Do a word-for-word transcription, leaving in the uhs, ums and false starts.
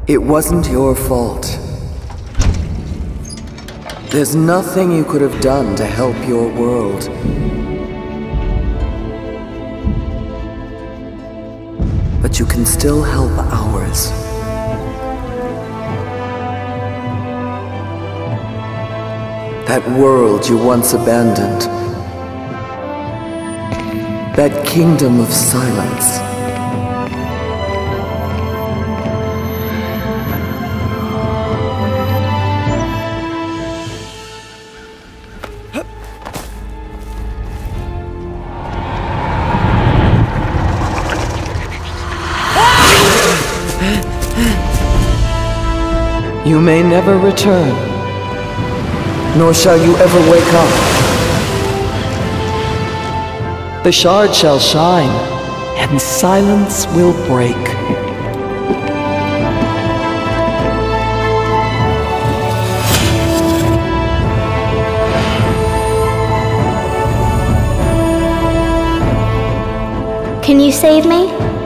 It wasn't your fault. There's nothing you could have done to help your world. But you can still help ours. That world you once abandoned. That kingdom of silence. You may never return, nor shall you ever wake up. The shard shall shine, and silence will break. Can you save me?